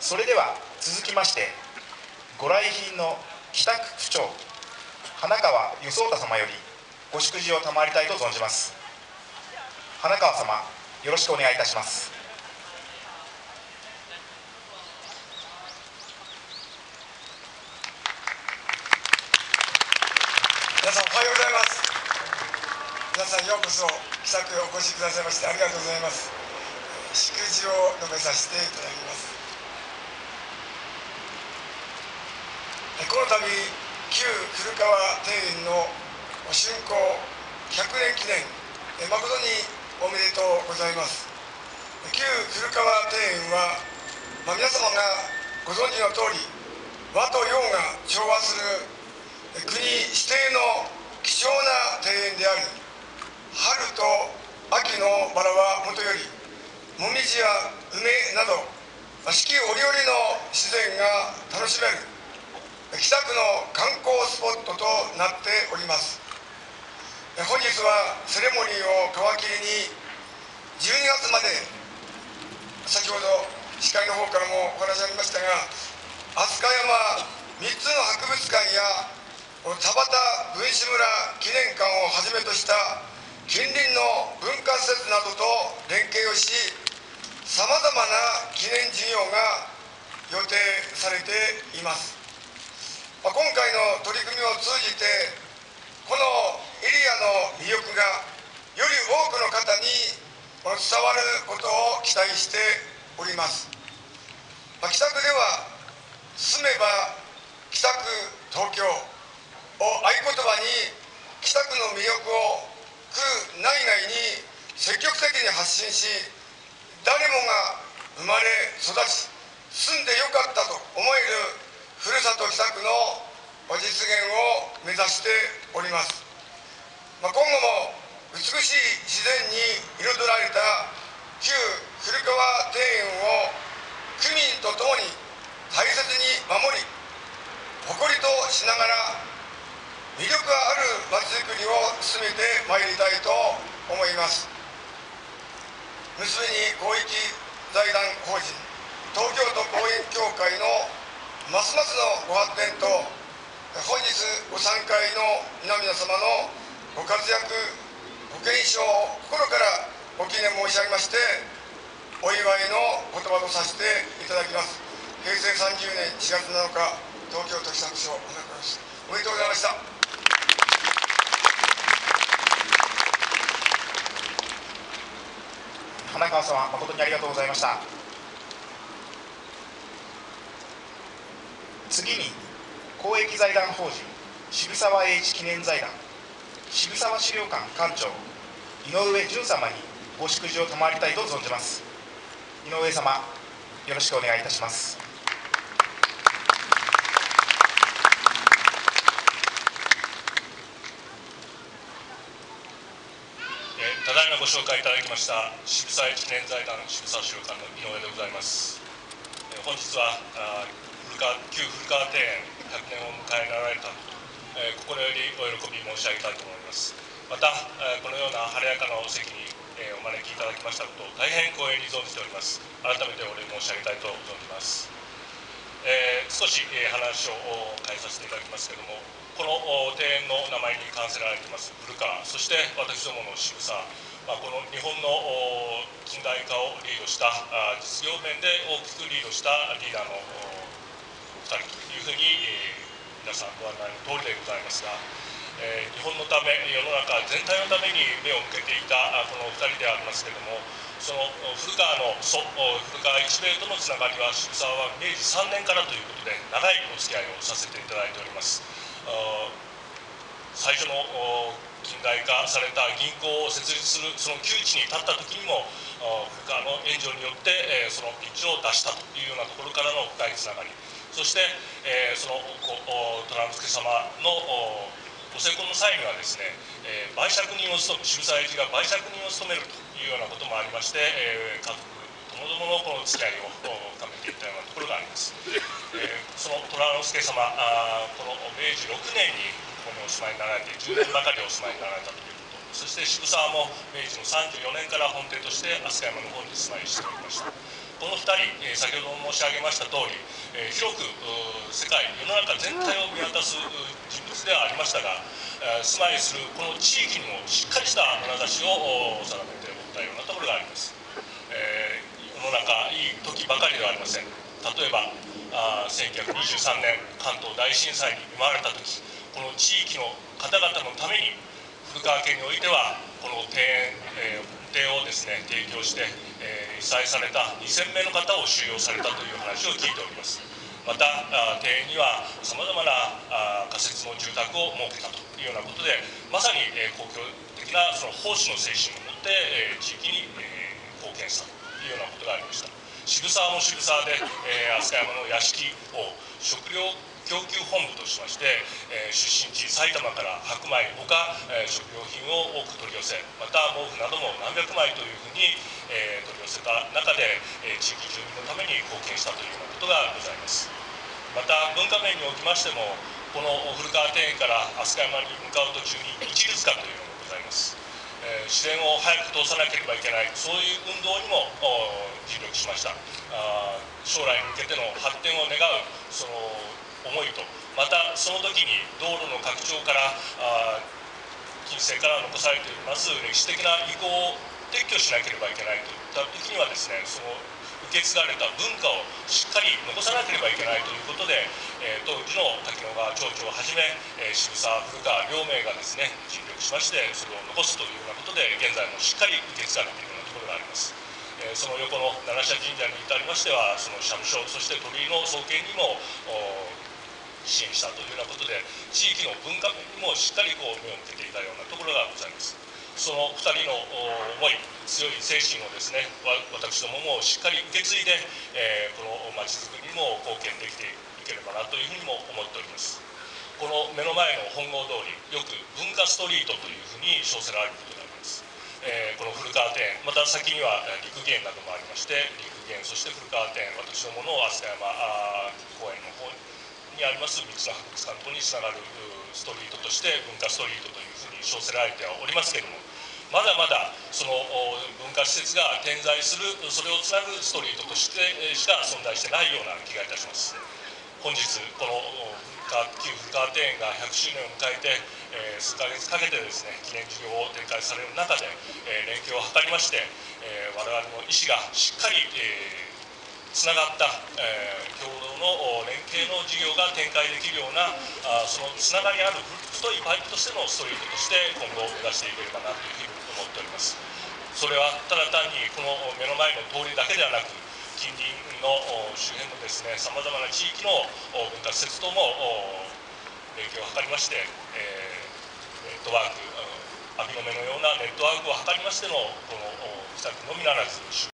それでは続きまして、ご来賓の北区区長花川与壮太様よりご祝辞を賜りたいと存じます。花川様、よろしくお願いいたします。 皆さんおはようございます。皆さんようこそ北区へお越しくださいましてありがとうございます。祝辞を述べさせていただきます。この度旧古川庭園の竣工100年記念、誠におめでとうございます。旧古川庭園は、皆様がご存知の通り、和と洋が調和する国指定の貴重な庭園であり、春と秋のバラはもとより、もみじや梅など四季折々の自然が楽しめる北区の観光スポットとなっております。本日はセレモニーを皮切りに12月まで、先ほど司会の方からもお話ありましたが、飛鳥山3つの博物館や田端文士村記念館をはじめとした近隣の文化施設などと連携をし、さまざまな記念事業が予定されています。今回の取り組みを通じて、このエリアの魅力がより多くの方に伝わることを期待しております。北区では住めば北区東京を合言葉に、北区の魅力を区内外に積極的に発信し、誰もが生まれ育ち住んでよかったと思えるふるさと北区の実現を目指しております。今後も美しい自然に彩られた旧古川庭園を区民とともに大切に守り、誇りとしながら魅力あるまちづくりを進めてまいりたいと思います。結びに公益財団法人東京都公園協会のますますのご発展と、本日ご参会の皆々様のご活躍ご健勝を心からご記念申し上げまして、お祝いの言葉とさせていただきます。平成30年4月7日、東京都北区長花川です。おめでとうございました。 花川様、誠にありがとうございました。次に公益財団法人渋沢栄一記念財団渋沢資料館館長井上淳様にご祝辞を賜りたいと存じます。井上様、よろしくお願いいたします。 ただいまご紹介いただきました渋沢栄一記念財団渋沢資料館の井上でございます。本日は旧古川庭園100年を迎えられた心よりお喜び申し上げたいと思います。またこのような晴れやかなお席にお招きいただきましたことを大変光栄に存じております。改めてお礼申し上げたいと存じます。少し話を変えさせていただきますけれども、この庭園の名前に冠せられています古川、そして私どもの渋沢、この日本の近代化をリードした実業面で大きくリードしたリーダーの2人というふうに皆さんご案内の通りでございますが、日本のため世の中全体のために目を向けていたこの2人でありますけれども、その古川の祖古川一兵衛とのつながりは渋沢は明治3年からということで長いお付き合いをさせていただいております。最初の近代化された銀行を設立するその窮地に立った時にも古川の援助によってそのピンチを出したというようなところからの深いつながり、そしてその虎之助様のご成婚の際にはですね、媒酌人を務め、渋沢栄一が媒酌人を務めるというようなこともありまして、家族ともどものこの付き合いを深めていったようなところがあります。その虎之助様、この明治6年にここにお住まいになられて10年ばかりお住まいになられたということ、そして渋沢も明治の34年から本邸として飛鳥山の方に住まいしておりました。 この2人、先ほど申し上げました通り、広く世界、世の中全体を見渡す人物ではありましたが、住まいするこの地域にもしっかりした眼差しを定めておったようなところがあります。世の中いい時ばかりではありません。例えば1923年関東大震災に見舞われた時、この地域の方々のために古川家においてはこの庭園をですね提供して、被災された2000名の方を収容されたという話を聞いております。また庭園にはさまざまな仮設の住宅を設けたというようなことで、まさに公共的なその奉仕の精神を持って地域に貢献したというようなことがありました。渋沢も渋沢で、飛鳥山の屋敷を食料供給本部としまして、出身地埼玉から白米ほか、食料品を多く取り寄せ、また毛布なども何百枚というふうに、取り寄せた中で、地域住民のために貢献したというようなことがございます。また文化面におきましても、この古川庭園から飛鳥山に向かう途中に一律化というのがございます。自然を早く通さなければいけない、そういう運動にも尽力しました。将来に向けての発展を願うその思いと、またその時に道路の拡張から近世から残されています歴史的な遺構を撤去しなければいけないといった時にはですね、その受け継がれた文化をしっかり残さなければいけないということで、当時の滝野川町長をはじめ、渋沢、古川両名がですね尽力しまして、それを残すというようなことで現在もしっかり受け継がれているようなところがあります。その横の七社神社に至りましては、その社務所、そして鳥居の創建にも支援したというようなことで、地域の文化にもしっかりこう目を向けていたようなところがございます。その2人の思い、強い精神をですね、私どももしっかり受け継いで、このまちづくりにも貢献できていければなというふうにも思っております。この目の前の本郷通り、よく文化ストリートというふうに称せられることがあります。この古川庭園、また先には陸芸などもありまして、陸芸、そして古川庭園、私どもの飛鳥山公園の方にあります3つの博物館とにつながるストリートとして文化ストリートというふうに称せられてはおりますけれども、まだまだその文化施設が点在する、それをつなぐストリートとしてしか存在してないような気がいたします。本日この旧古川庭園が100周年を迎えて、数ヶ月かけてですね記念事業を展開される中で、連携を図りまして、我々の意思がしっかり、つながった、共同の連携の事業が展開できるようなそのつながりある太いパイプとしてのストリートとして今後目指していければなというふうに思っております。それはただ単にこの目の前の通りだけではなく、近隣の周辺のですねさまざまな地域の文化施設とも連携を図りまして、ネットワーク、網の目のようなネットワークを図りましてのこの企画のみならず